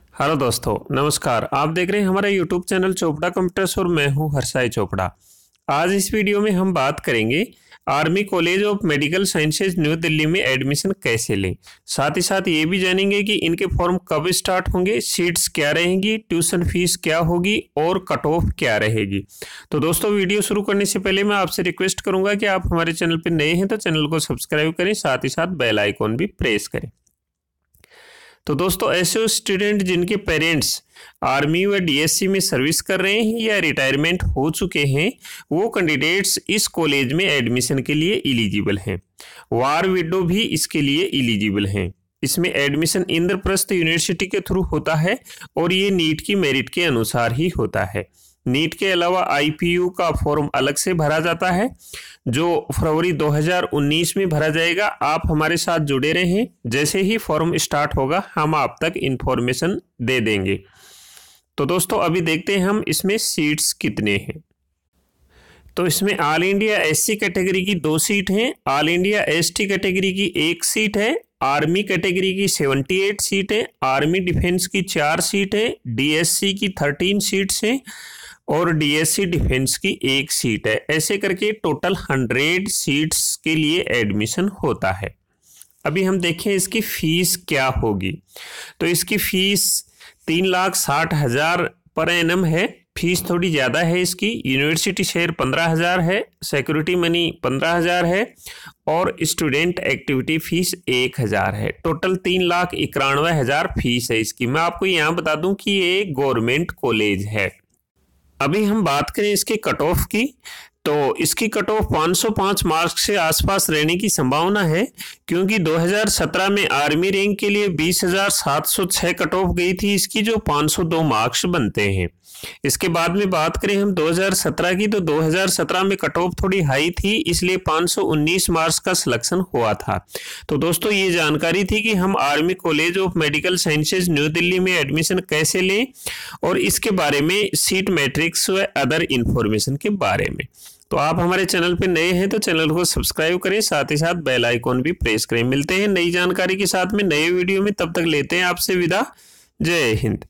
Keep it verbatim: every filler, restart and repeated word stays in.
Hello दोस्तों, नमस्कार। आप देख रहे हैं हमारा यूट्यूब चैनल चोपड़ा कंप्यूटर्स और मैं हूं हर्षाई चोपड़ा। आज इस वीडियो में हम बात करेंगे army college of medical sciences new Delhi में एडमिशन कैसे लें। साथ ही साथ ये भी जानेंगे कि इनके फॉर्म कब स्टार्ट होंगे, सीट्स क्या रहेंगी, ट्यूशन फीस क्या होगी और कट ऑफ क्या रहेगी। तो दोस्तों, वीडियो शुरू करने से पहले मैं आपसे रिक्वेस्ट करूंगा कि आप हमारे चैनल पर नए हैं तो चैनल को सब्सक्राइब करें, साथ ही साथ बेल आइकॉन भी प्रेस करें। तो दोस्तों, ऐसे स्टूडेंट जिनके पेरेंट्स आर्मी व डीएससी में सर्विस कर रहे हैं या रिटायरमेंट हो चुके हैं, वो कैंडिडेट्स इस कॉलेज में एडमिशन के लिए एलिजिबल हैं। वार विडो भी इसके लिए एलिजिबल हैं। इसमें एडमिशन इंद्रप्रस्थ यूनिवर्सिटी के थ्रू होता है और ये नीट की मेरिट के अनुसार ही होता है। नीट के अलावा आईपीयू का फॉर्म अलग से भरा जाता है, जो फरवरी दो हज़ार उन्नीस में भरा जाएगा। आप हमारे साथ जुड़े रहें, जैसे ही फॉर्म स्टार्ट होगा हम आप तक इंफॉर्मेशन दे देंगे। तो दोस्तों, अभी देखते हैं हम इसमें सीट्स कितने हैं। तो इसमें ऑल इंडिया एससी कैटेगरी की दो सीट हैं, ऑल इंडिया एसटी कैटेगरी की एक सीट है, आर्मी कैटेगरी की अठहत्तर सीट है, आर्मी डिफेंस की चार सीट है, डीएससी की तेरह सीट्स हैं और डीएससी डिफेंस की एक सीट है। ऐसे करके टोटल हंड्रेड सीट्स के लिए एडमिशन होता है। अभी हम देखें इसकी फीस क्या होगी। तो इसकी फीस तीन लाख साठ हजार पर एनम है। फीस थोड़ी ज़्यादा है इसकी। यूनिवर्सिटी शेयर पंद्रह हज़ार है, सिक्योरिटी मनी पंद्रह हज़ार है और स्टूडेंट एक्टिविटी फीस एक हज़ार है। टोटल तीन लाख इक्यानवे हज़ार फीस है इसकी। मैं आपको यहाँ बता दूं कि ये गवर्नमेंट कॉलेज है। अभी हम बात करें इसके कट ऑफ की, तो इसकी कट ऑफ पाँच सौ पाँच मार्क्स से आसपास रहने की संभावना है, क्योंकि दो हज़ार सत्रह में आर्मी रैंक के लिए बीस हज़ार सात सौ छह कट ऑफ गई थी इसकी, जो पाँच सौ दो मार्क्स बनते हैं। इसके बाद में बात करें हम दो हज़ार सत्रह की, तो दो हज़ार सत्रह में कट ऑफ थोड़ी हाई थी, इसलिए पाँच सौ उन्नीस मार्क्स का सिलेक्शन हुआ था। तो दोस्तों, ये जानकारी थी कि हम army college of medical sciences new Delhi में एडमिशन कैसे लें और इसके बारे में सीट मैट्रिक्स व अदर इंफॉर्मेशन के बारे में। तो आप हमारे चैनल पे नए हैं तो चैनल को सब्सक्राइब करें, साथ ही साथ बेल आइकॉन भी प्रेस करें। मिलते हैं नई जानकारी के साथ में नए वीडियो में, तब तक लेते हैं आपसे विदा। जय हिंद।